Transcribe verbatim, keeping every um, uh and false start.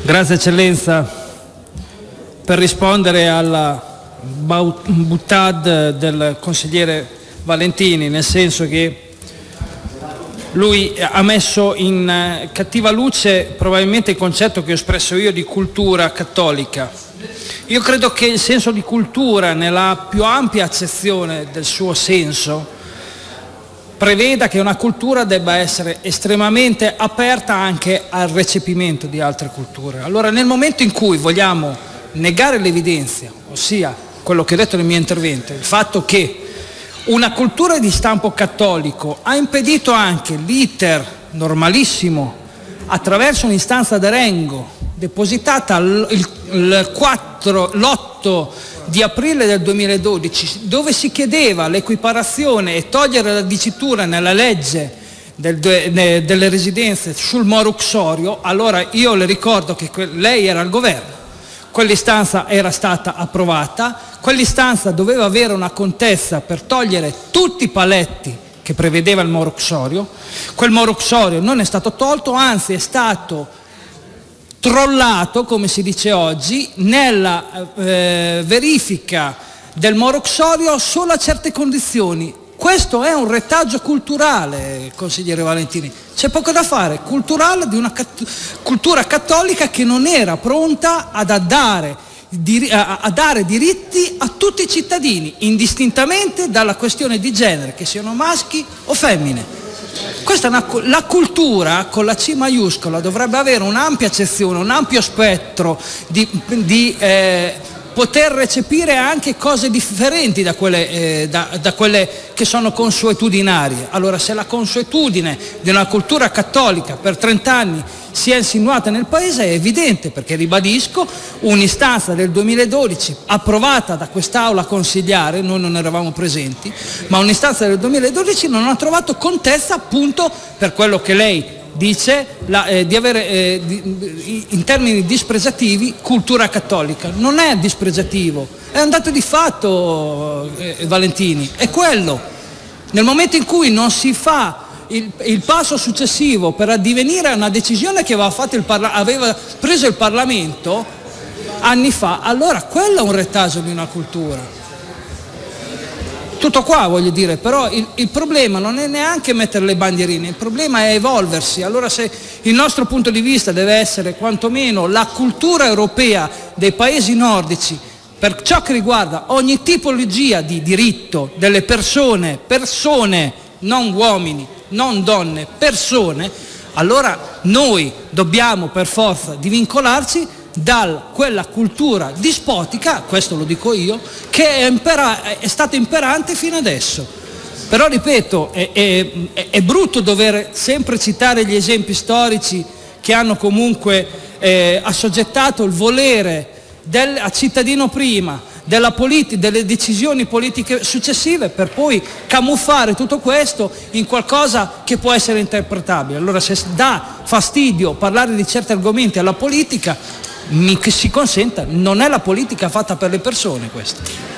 Grazie Eccellenza per rispondere alla boutade del consigliere Valentini, nel senso che lui ha messo in cattiva luce probabilmente il concetto che ho espresso io di cultura cattolica. Io credo che il senso di cultura, nella più ampia accezione del suo senso, preveda che una cultura debba essere estremamente aperta anche al recepimento di altre culture. Allora, nel momento in cui vogliamo negare l'evidenza, ossia quello che ho detto nel mio intervento, il fatto che una cultura di stampo cattolico ha impedito anche l'iter normalissimo attraverso un'istanza d'Arengo depositata l'otto di aprile del duemiladodici, dove si chiedeva l'equiparazione e togliere la dicitura nella legge del, de, delle residenze sul moro uxorio. Allora io le ricordo che lei era al governo, quell'istanza era stata approvata, quell'istanza doveva avere una contezza per togliere tutti i paletti che prevedeva il moro uxorio. Quel moro uxorio non è stato tolto, anzi è stato trollato, come si dice oggi, nella eh, verifica del moro uxorio solo a certe condizioni. Questo è un retaggio culturale, consigliere Valentini, c'è poco da fare, culturale di una cat- cultura cattolica che non era pronta ad dare, a, a dare diritti a tutti i cittadini, indistintamente dalla questione di genere, che siano maschi o femmine. Questa è una, la cultura con la C maiuscola dovrebbe avere un'ampia accezione, un ampio spettro di, di eh, poter recepire anche cose differenti da quelle, eh, da, da quelle che sono consuetudinarie. Allora, se la consuetudine di una cultura cattolica per trent'anni si è insinuata nel paese, è evidente, perché ribadisco, un'istanza del duemiladodici approvata da quest'aula consigliare, noi non eravamo presenti, ma un'istanza del duemiladodici non ha trovato contezza appunto per quello che lei dice la, eh, di avere eh, di, in termini dispregiativi cultura cattolica. Non è dispregiativo, è un dato di fatto, eh, Valentini, è quello. Nel momento in cui non si fa il, il passo successivo per addivenire a una decisione che aveva, fatto il parla- aveva preso il Parlamento anni fa, allora quello è un retaggio di una cultura. Tutto qua, voglio dire, però il, il problema non è neanche mettere le bandierine, il problema è evolversi. Allora, se il nostro punto di vista deve essere quantomeno la cultura europea dei paesi nordici per ciò che riguarda ogni tipologia di diritto delle persone, persone, non uomini, non donne, persone, allora noi dobbiamo per forza divincolarci da quella cultura dispotica, questo lo dico io, che è, impera- è stata imperante fino adesso. Però ripeto, è, è, è brutto dover sempre citare gli esempi storici che hanno comunque eh, assoggettato il volere del, a cittadino prima della politi- delle decisioni politiche successive, per poi camuffare tutto questo in qualcosa che può essere interpretabile. Allora, se dà fastidio parlare di certi argomenti alla politica, mi si consenta, non è la politica fatta per le persone questa.